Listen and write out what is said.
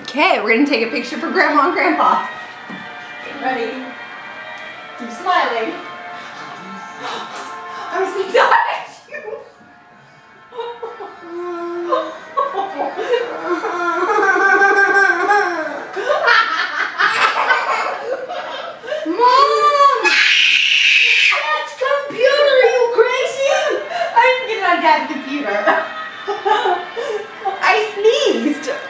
Okay, we're gonna take a picture for Grandma and Grandpa. Get ready. Keep smiling. I was gonna die at you. Mom! That's computer, are you crazy? I didn't get it on Dad's computer. I sneezed.